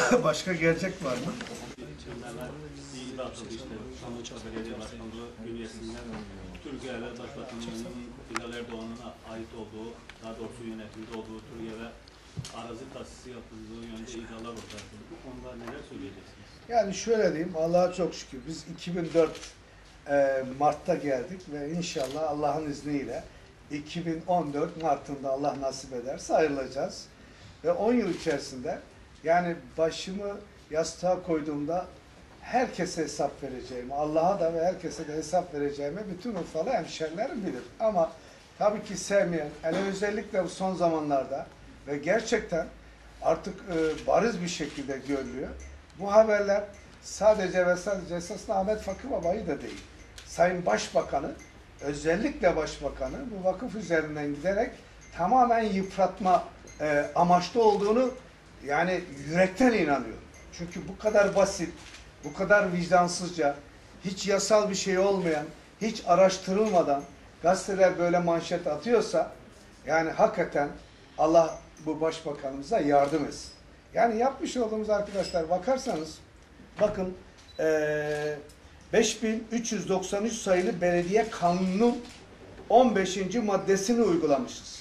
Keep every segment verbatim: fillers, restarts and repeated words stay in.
Başka gelecek var mı? Çemberler değil dağıtıldı işte. Şanlıurfa Belediye Başkanlığı bünyesinden Türkiye'yle Başbakanlığı'nın Bilal Erdoğan'ın ait olduğu, daha doğrusu yönetimde olduğu Türkiye'de arazi tahsisi yapıldığı yönde iddialar ortaya atıldı. Bu konuda neler söyleyeceksiniz? Yani şöyle diyeyim, Allah'a çok şükür biz iki bin dört e, Mart'ta geldik ve inşallah Allah'ın izniyle iki bin on dört Mart'ında Allah nasip ederse ayrılacağız. Ve on yıl içerisinde yani başımı yastığa koyduğumda herkese hesap vereceğimi, Allah'a da ve herkese de hesap vereceğimi bütün Urfalı hemşerilerim bilir. Ama tabii ki sevmeyen, hele özellikle bu son zamanlarda ve gerçekten artık e, bariz bir şekilde görülüyor. Bu haberler sadece ve sadece esasında Ahmet Fakı Baba'yı da değil. Sayın Başbakanı, özellikle Başbakanı bu vakıf üzerinden giderek tamamen yıpratma e, amaçlı olduğunu yani yürekten inanıyorum. Çünkü bu kadar basit, bu kadar vicdansızca, hiç yasal bir şey olmayan, hiç araştırılmadan gazeteler böyle manşet atıyorsa yani hakikaten Allah bu başbakanımıza yardım etsin. Yani yapmış olduğumuz arkadaşlar bakarsanız bakın ee, beş bin üç yüz doksan üç sayılı belediye kanunun on beşinci maddesini uygulamışız.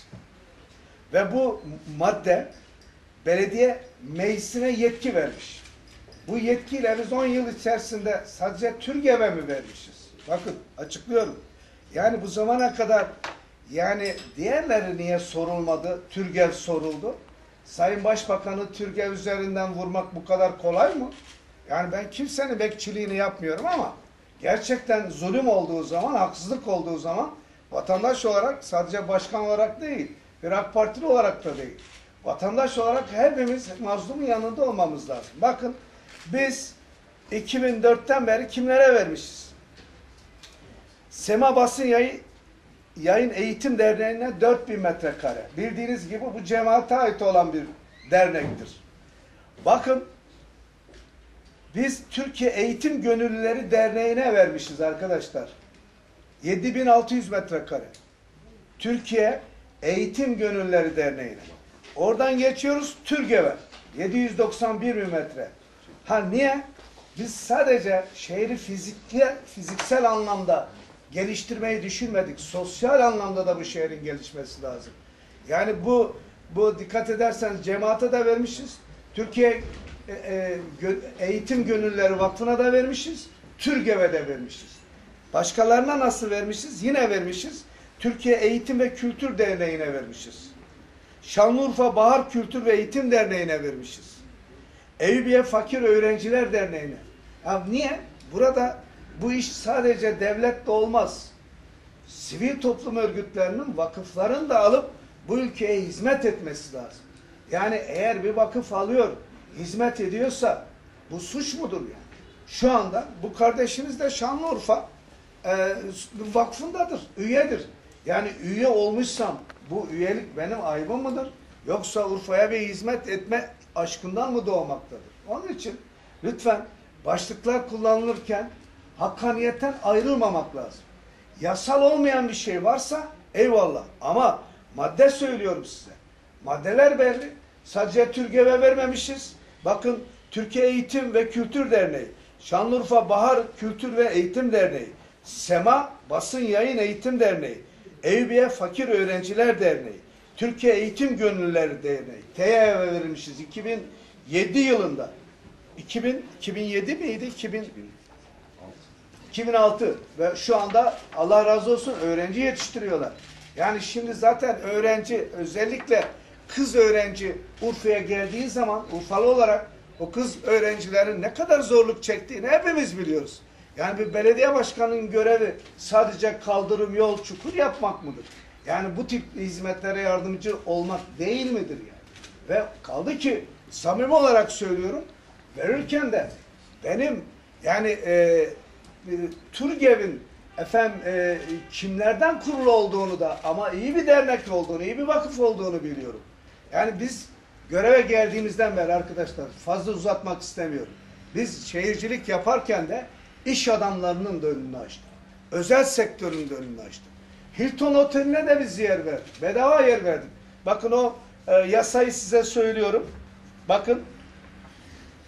Ve bu madde belediye meclisine yetki vermiş. Bu yetkiyle biz on yıl içerisinde sadece TÜRGEV'e mi vermişiz? Bakın açıklıyorum. Yani bu zamana kadar yani diğerleri niye sorulmadı? TÜRGEV soruldu. Sayın Başbakanı TÜRGEV üzerinden vurmak bu kadar kolay mı? Yani ben kimsenin bekçiliğini yapmıyorum ama gerçekten zulüm olduğu zaman, haksızlık olduğu zaman vatandaş olarak sadece başkan olarak değil, bir AK Partili olarak da değil. Vatandaş olarak hepimiz mazlumun yanında olmamız lazım. Bakın biz iki bin dörtten beri kimlere vermişiz? Sema Basın Yayı, Yayın Eğitim Derneği'ne dört bin metrekare. Bildiğiniz gibi bu cemaate ait olan bir dernektir. Bakın biz Türkiye Eğitim Gönüllüleri Derneği'ne vermişiz arkadaşlar. yedi bin altı yüz metrekare. Türkiye Eğitim Gönüllüleri Derneği'ne. Oradan geçiyoruz TÜRGEV'e. yedi yüz doksan bir bin metre. Ha niye? Biz sadece şehri fiziksel, fiziksel anlamda geliştirmeyi düşünmedik. Sosyal anlamda da bu şehrin gelişmesi lazım. Yani bu bu dikkat ederseniz cemaate de vermişiz. Türkiye e, e, Eğitim Gönüllüleri Vakfı'na da vermişiz. TÜRGEV'e de vermişiz. Başkalarına nasıl vermişiz? Yine vermişiz. Türkiye Eğitim ve Kültür Derneği'ne vermişiz. Şanlıurfa Bahar Kültür ve Eğitim Derneği'ne vermişiz. Eyüpiye Fakir Öğrenciler Derneği'ne. Ya niye? Burada bu iş sadece devletle olmaz. Sivil toplum örgütlerinin, vakıfların da alıp bu ülkeye hizmet etmesi lazım. Yani eğer bir vakıf alıyor, hizmet ediyorsa bu suç mudur yani? Şu anda bu kardeşimiz de Şanlıurfa e, vakfındadır, üyedir. Yani üye olmuşsam bu üyelik benim aybım mıdır? Yoksa Urfa'ya bir hizmet etme aşkından mı doğmaktadır? Onun için lütfen başlıklar kullanılırken hakkaniyetten ayrılmamak lazım. Yasal olmayan bir şey varsa eyvallah. Ama madde söylüyorum size. Maddeler belli. Sadece TÜRGEV'e vermemişiz. Bakın Türkiye Eğitim ve Kültür Derneği, Şanlıurfa Bahar Kültür ve Eğitim Derneği, Sema Basın Yayın Eğitim Derneği, Eyüpiye Fakir Öğrenciler Derneği, Türkiye Eğitim Gönüllüleri Derneği, T Y V'ye verilmişiz iki bin yedi yılında. iki bin, iki bin yedi miydi? iki bin, iki bin altı ve şu anda Allah razı olsun öğrenci yetiştiriyorlar. Yani şimdi zaten öğrenci, özellikle kız öğrenci Urfa'ya geldiği zaman Urfalı olarak o kız öğrencilerin ne kadar zorluk çektiğini hepimiz biliyoruz. Yani bir belediye başkanının görevi sadece kaldırım, yol, çukur yapmak mıdır? Yani bu tip hizmetlere yardımcı olmak değil midir yani? Ve kaldı ki samimi olarak söylüyorum, verirken de benim yani e, e, TÜRGEV'in efendim e, kimlerden kurulu olduğunu da ama iyi bir dernek olduğunu, iyi bir vakıf olduğunu biliyorum. Yani biz göreve geldiğimizden beri arkadaşlar fazla uzatmak istemiyorum. Biz şehircilik yaparken de iş adamlarının da önünü açtık. Özel sektörün de önünü açtık. Hilton Oteli'ne de biz yer verdik. Bedava yer verdik. Bakın o e, yasayı size söylüyorum. Bakın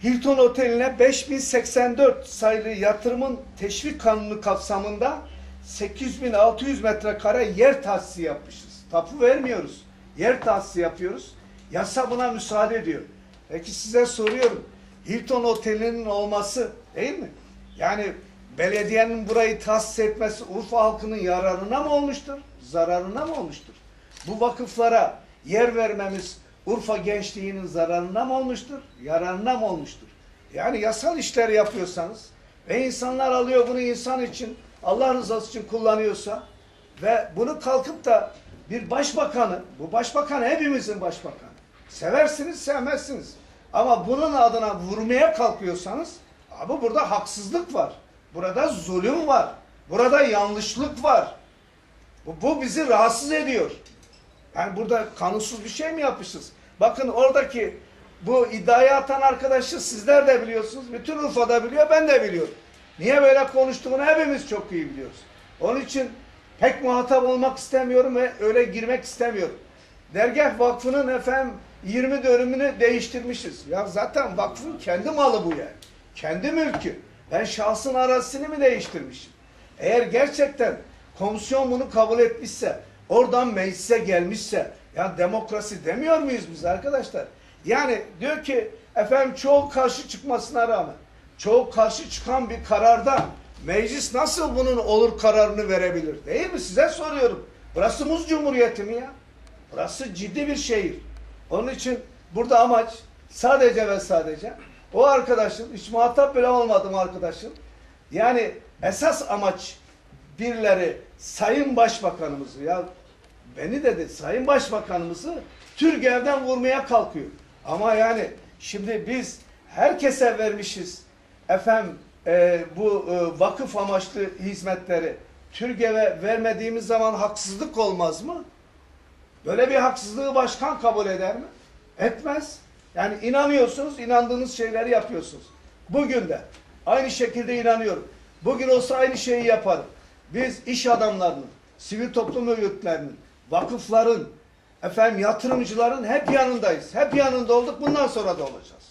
Hilton Oteli'ne beş bin seksen dört sayılı yatırımın teşvik kanunu kapsamında sekiz bin altı yüz metrekare yer tahsisi yapmışız. Tapu vermiyoruz. Yer tahsisi yapıyoruz. Yasa buna müsaade ediyor. Peki size soruyorum. Hilton Oteli'nin olması değil mi? Yani belediyenin burayı tahsis etmesi Urfa halkının yararına mı olmuştur? Zararına mı olmuştur? Bu vakıflara yer vermemiz Urfa gençliğinin zararına mı olmuştur? Yararına mı olmuştur? Yani yasal işler yapıyorsanız ve insanlar alıyor bunu insan için, Allah rızası için kullanıyorsa ve bunu kalkıp da bir başbakanı, bu başbakan hepimizin başbakanı. Seversiniz, sevmezsiniz. Ama bunun adına vurmaya kalkıyorsanız, abi burada haksızlık var. Burada zulüm var. Burada yanlışlık var. Bu, bu bizi rahatsız ediyor. Yani burada kanunsuz bir şey mi yapmışız? Bakın oradaki bu iddiaya atan arkadaşı sizler de biliyorsunuz. Bütün Urfa'da biliyor, ben de biliyorum. Niye böyle konuştuğunu hepimiz çok iyi biliyoruz. Onun için pek muhatap olmak istemiyorum ve öyle girmek istemiyorum. Dergah Vakfı'nın efendim yirmi dönümünü değiştirmişiz. Ya zaten vakfın kendi malı bu yani. Kendi mülkü. Ben şahsın arazisini mi değiştirmişim? Eğer gerçekten komisyon bunu kabul etmişse, oradan meclise gelmişse, ya demokrasi demiyor muyuz biz arkadaşlar? Yani diyor ki efendim çoğu karşı çıkmasına rağmen, çoğu karşı çıkan bir kararda meclis nasıl bunun olur kararını verebilir? Değil mi? Size soruyorum. Burası Muz Cumhuriyeti mi ya? Burası ciddi bir şehir. Onun için burada amaç sadece ve sadece o arkadaşın, hiç muhatap bile olmadım arkadaşın, yani esas amaç birileri Sayın Başbakanımızı, ya beni dedi, Sayın Başbakanımızı Türgev'den vurmaya kalkıyor. Ama yani şimdi biz herkese vermişiz efendim e, bu e, vakıf amaçlı hizmetleri. Türgev'e vermediğimiz zaman haksızlık olmaz mı? Böyle bir haksızlığı başkan kabul eder mi? Etmez. Yani inanıyorsunuz, inandığınız şeyleri yapıyorsunuz. Bugün de aynı şekilde inanıyorum. Bugün olsa aynı şeyi yaparım. Biz iş adamlarının, sivil toplum örgütlerinin, vakıfların, efendim yatırımcıların hep yanındayız. Hep yanında olduk, bundan sonra da olacağız.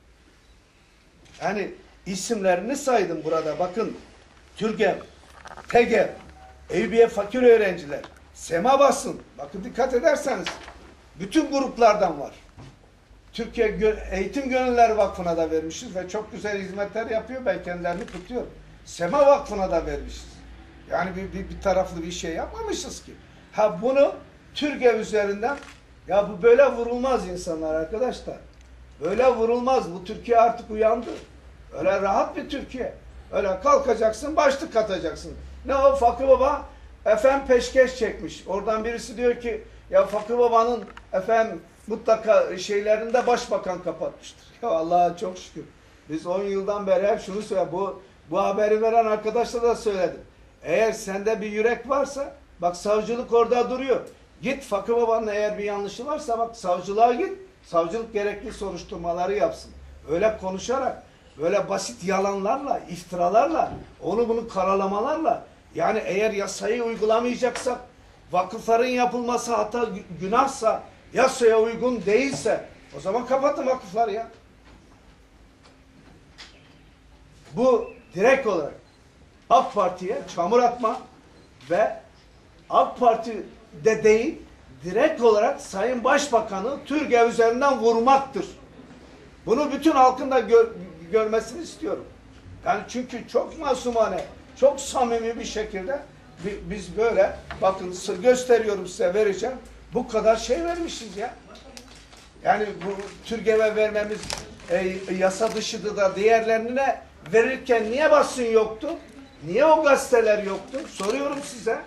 Yani isimlerini saydım burada. Bakın Türgev, Tegev, Eyüpiye Fakir Öğrenciler, Sema Basın. Bakın dikkat ederseniz bütün gruplardan var. Türkiye Eğitim Gönüllüleri Vakfı'na da vermişiz ve çok güzel hizmetler yapıyor. Ben kendilerini kutluyorum. Sema Vakfı'na da vermişiz. Yani bir, bir, bir taraflı bir şey yapmamışız ki. Ha bunu Türgev üzerinden, ya bu böyle vurulmaz insanlar arkadaşlar. Böyle vurulmaz. Bu Türkiye artık uyandı. Öyle rahat bir Türkiye. Öyle kalkacaksın, başlık atacaksın. Ne o Fakı Baba efendim peşkeş çekmiş. Oradan birisi diyor ki ya Fakı Baba'nın efendim mutlaka şeylerinde başbakan kapatmıştır. Ya Allah'a çok şükür. Biz on yıldan beri hep şunu söylüyoruz. Bu, bu haberi veren arkadaşlar da söyledim. Eğer sende bir yürek varsa, bak savcılık orada duruyor. Git Fakı Baba'nın eğer bir yanlışı varsa bak savcılığa git. Savcılık gerekli soruşturmaları yapsın. Öyle konuşarak, böyle basit yalanlarla, iftiralarla, onu bunu karalamalarla, yani eğer yasayı uygulamayacaksak, vakıfların yapılması hata günahsa, yasaya uygun değilse, o zaman kapatın vakıfları ya. Bu direkt olarak AK Parti'ye çamur atma ve AK Parti'de değil, direkt olarak Sayın Başbakan'ı Türgev üzerinden vurmaktır. Bunu bütün halkın da gör, görmesini istiyorum. Yani çünkü çok masumane, çok samimi bir şekilde biz böyle, bakın gösteriyorum size, vereceğim. Bu kadar şey vermişiz ya. Yani bu Türgev'e vermemiz e, yasa dışıdır da diğerlerine verirken niye basın yoktu? Niye o gazeteler yoktu? Soruyorum size.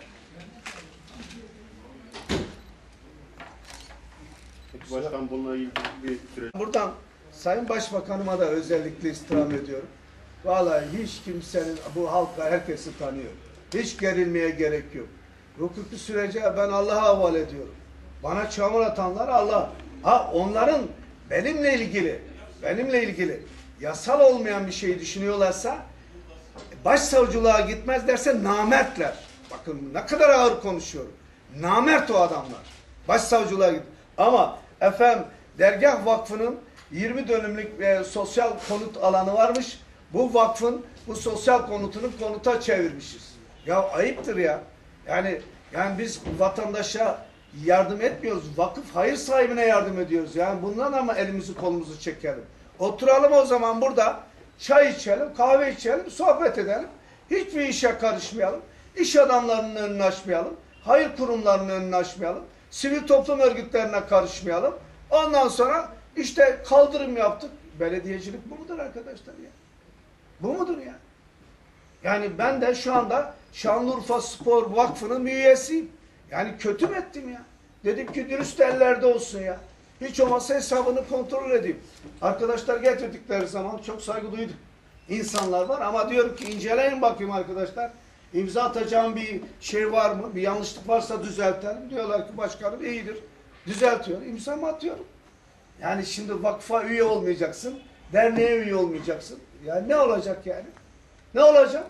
Peki başkan bununla ilgili bir süreç... Buradan Sayın Başbakanıma da özellikle istirham ediyorum. Vallahi hiç kimsenin, bu halka herkesi tanıyor. Hiç gerilmeye gerek yok. Hukuki sürece ben Allah'a havale ediyorum. Bana çamur atanlar Allah. Ha onların benimle ilgili, benimle ilgili yasal olmayan bir şey düşünüyorlarsa, başsavcılığa gitmez derse namertler. Bakın ne kadar ağır konuşuyorum. Namert o adamlar. Başsavcılığa git. Ama efendim Dergah Vakfı'nın yirmi dönümlük e, sosyal konut alanı varmış. Bu vakfın bu sosyal konutunu konuta çevirmişiz. Ya ayıptır ya. Yani yani biz vatandaşa yardım etmiyoruz. Vakıf hayır sahibine yardım ediyoruz. Yani bundan ama elimizi kolumuzu çekelim. Oturalım o zaman burada çay içelim, kahve içelim, sohbet edelim. Hiçbir işe karışmayalım. İş adamlarının önünü açmayalım. Hayır kurumlarının önünü açmayalım. Sivil toplum örgütlerine karışmayalım. Ondan sonra işte kaldırım yaptık. Belediyecilik bu mudur arkadaşlar ya? Bu mudur ya? Yani ben de şu anda Şanlıurfa Spor Vakfı'nın üyesiyim. Yani kötü mü ettim ya? Dedim ki dürüst ellerde olsun ya. Hiç olmazsa hesabını kontrol edeyim. Arkadaşlar getirdikleri zaman çok saygı duydum. İnsanlar var ama diyorum ki inceleyin bakayım arkadaşlar. İmza atacağım bir şey var mı? Bir yanlışlık varsa düzeltelim. Diyorlar ki başkanım iyidir. Düzeltiyor. İmzamı atıyorum. Yani şimdi vakfa üye olmayacaksın. Derneğe üye olmayacaksın. Yani ne olacak yani? Ne olacak?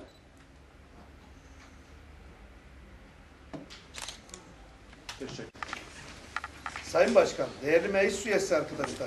Teşekkür. Sayın Başkan, değerli meclis üyesi arkadaşlar.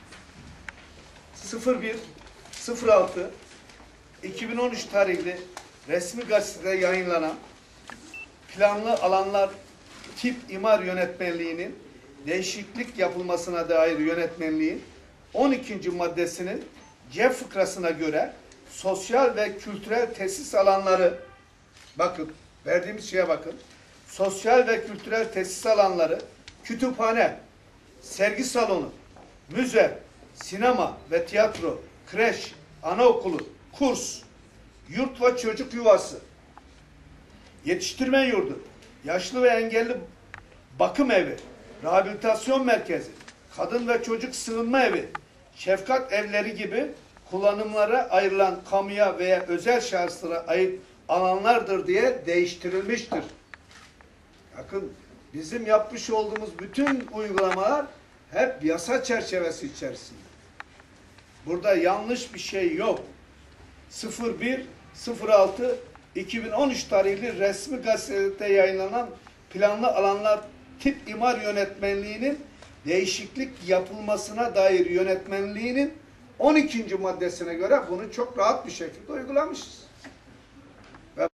sıfır bir sıfır altı iki bin on üç tarihli resmi gazetede yayınlanan planlı alanlar tip imar yönetmenliğinin değişiklik yapılmasına dair yönetmenliğin on ikinci maddesinin C fıkrasına göre sosyal ve kültürel tesis alanları, bakın verdiğimiz şeye bakın, sosyal ve kültürel tesis alanları, kütüphane, sergi salonu, müze, sinema ve tiyatro, kreş, anaokulu, kurs, yurt ve çocuk yuvası, yetiştirme yurdu, yaşlı ve engelli bakım evi, rehabilitasyon merkezi, kadın ve çocuk sığınma evi, şefkat evleri gibi kullanımlara ayrılan kamuya veya özel şahıslara ait alanlardır diye değiştirilmiştir. Bakın bizim yapmış olduğumuz bütün uygulamalar hep yasa çerçevesi içerisinde. Burada yanlış bir şey yok. sıfır bir sıfır altı iki bin on üç tarihli resmi gazetede yayınlanan planlı alanlar tip imar yönetmenliğinin değişiklik yapılmasına dair yönetmenliğinin on ikinci maddesine göre bunu çok rahat bir şekilde uygulamışız.